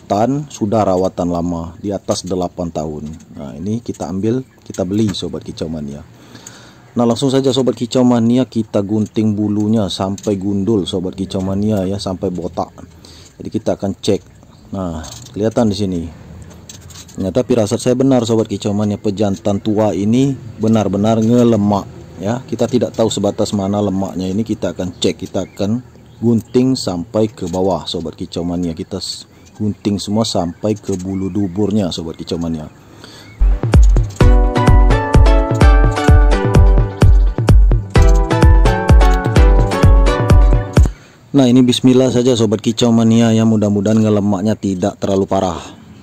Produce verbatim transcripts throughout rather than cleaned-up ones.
stand sudah rawatan lama di atas delapan tahun. Nah ini kita ambil, kita beli sobat kicau mania. Nah langsung saja sobat kicau mania kita gunting bulunya sampai gundul sobat kicau mania ya, sampai botak. Jadi kita akan cek. Nah kelihatan di sini. Ternyata firasat saya benar sobat kicau mania, pejantan tua ini benar-benar ngelemak ya. Kita tidak tahu sebatas mana lemaknya ini, kita akan cek, kita akan gunting sampai ke bawah sobat kicau mania. Kita gunting semua sampai ke bulu duburnya sobat kicau mania. Nah ini bismillah saja sobat kicau mania ya, mudah-mudahan ngelemaknya tidak terlalu parah.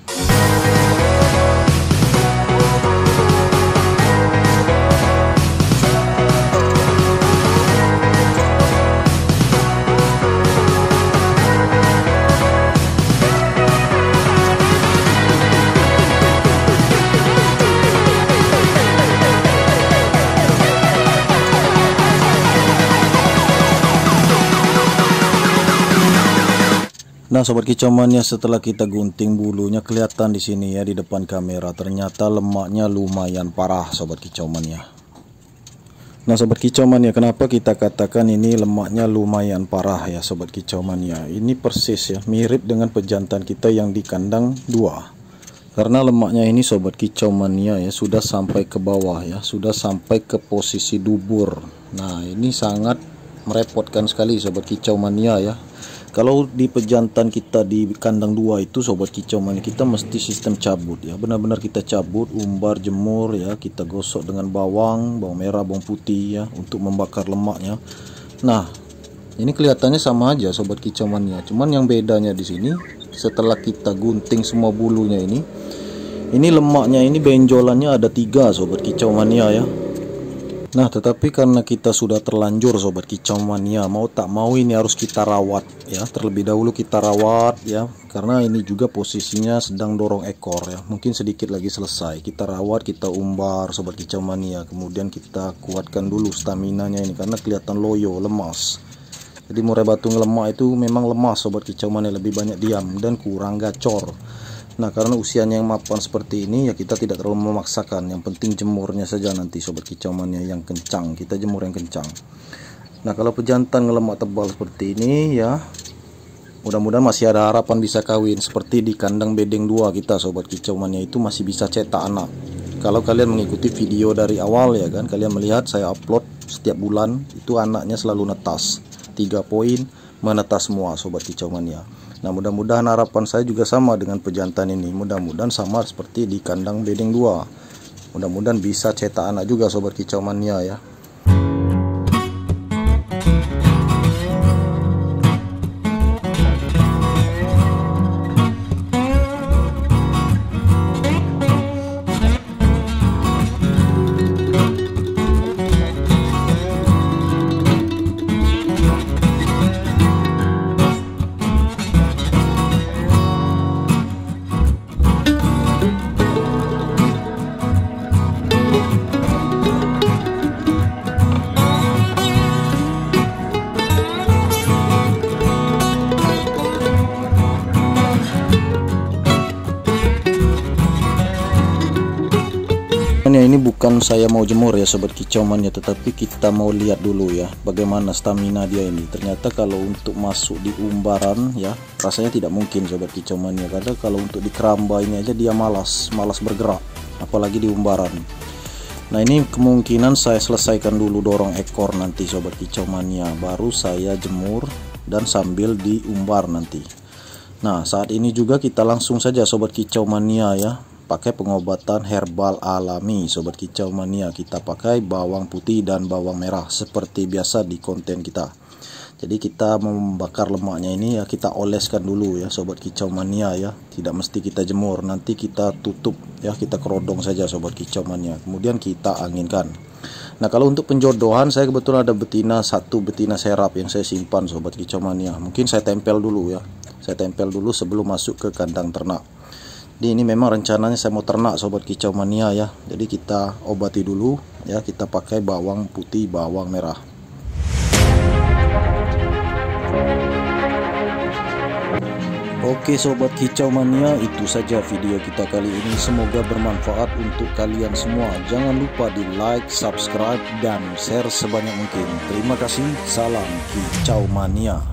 Nah sobat kicau mania, setelah kita gunting bulunya kelihatan di sini ya di depan kamera, ternyata lemaknya lumayan parah sobat kicau mania. Nah sobat kicau mania, kenapa kita katakan ini lemaknya lumayan parah ya sobat kicau mania? Ini persis ya mirip dengan pejantan kita yang di kandang dua. Karena lemaknya ini sobat kicau mania ya sudah sampai ke bawah ya, sudah sampai ke posisi dubur. Nah ini sangat merepotkan sekali sobat kicau mania ya. Kalau di pejantan kita di kandang dua itu sobat kicau mania, kita mesti sistem cabut ya, benar-benar kita cabut, umbar, jemur ya, kita gosok dengan bawang, bawang merah, bawang putih ya untuk membakar lemaknya. Nah, ini kelihatannya sama aja sobat kicau mania, cuman yang bedanya di sini setelah kita gunting semua bulunya ini, ini lemaknya ini benjolannya ada tiga sobat kicau mania ya. Nah tetapi karena kita sudah terlanjur sobat kicau mania, mau tak mau ini harus kita rawat ya, terlebih dahulu kita rawat ya, karena ini juga posisinya sedang dorong ekor ya, mungkin sedikit lagi selesai. Kita rawat, kita umbar sobat kicau mania, kemudian kita kuatkan dulu staminanya ini karena kelihatan loyo, lemas. Jadi murai batu lemak itu memang lemas sobat kicau mania, lebih banyak diam dan kurang gacor. Nah karena usianya yang mapan seperti ini ya, kita tidak terlalu memaksakan, yang penting jemurnya saja nanti sobat kicau mania yang kencang, kita jemur yang kencang. Nah kalau pejantan ngelemak tebal seperti ini ya, mudah-mudahan masih ada harapan bisa kawin. Seperti di kandang bedeng dua kita sobat kicau mania itu masih bisa cetak anak. Kalau kalian mengikuti video dari awal ya kan, kalian melihat saya upload setiap bulan itu anaknya selalu netas, tiga poin menetas semua sobat kicau mania. Nah mudah-mudahan harapan saya juga sama dengan pejantan ini, mudah-mudahan sama seperti di kandang bedeng dua, mudah-mudahan bisa cetak anak juga sobat kicau mania ya. Ini bukan saya mau jemur ya sobat kicau mania, tetapi kita mau lihat dulu ya bagaimana stamina dia ini. Ternyata kalau untuk masuk di umbaran ya rasanya tidak mungkin sobat kicau mania, karena kalau untuk di keramba ini aja dia malas malas bergerak, apalagi di umbaran. Nah ini kemungkinan saya selesaikan dulu dorong ekor nanti sobat kicau mania, baru saya jemur dan sambil diumbar nanti. Nah saat ini juga kita langsung saja sobat kicau mania ya, pakai pengobatan herbal alami sobat kicau mania. Kita pakai bawang putih dan bawang merah seperti biasa di konten kita. Jadi kita membakar lemaknya ini ya, kita oleskan dulu ya sobat kicau mania ya, tidak mesti kita jemur, nanti kita tutup ya, kita kerodong saja sobat kicau mania, kemudian kita anginkan. Nah kalau untuk penjodohan saya kebetulan ada betina, satu betina serap yang saya simpan sobat kicau mania, mungkin saya tempel dulu ya, saya tempel dulu sebelum masuk ke kandang ternak. Jadi ini memang rencananya saya mau ternak sobat kicau mania ya. Jadi kita obati dulu ya, kita pakai bawang putih, bawang merah. Oke sobat kicau mania, itu saja video kita kali ini. Semoga bermanfaat untuk kalian semua. Jangan lupa di like, subscribe, dan share sebanyak mungkin. Terima kasih. Salam kicau mania.